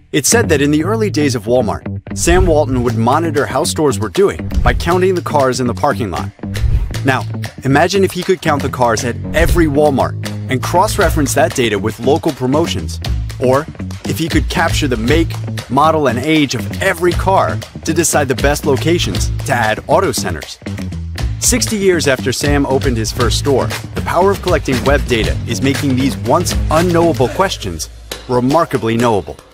It's said that in the early days of Walmart, Sam Walton would monitor how stores were doing by counting the cars in the parking lot. Now, imagine if he could count the cars at every Walmart and cross-reference that data with local promotions, or if he could capture the make, model, and age of every car to decide the best locations to add auto centers. 60 years after Sam opened his first store, the power of collecting web data is making these once unknowable questions remarkably knowable.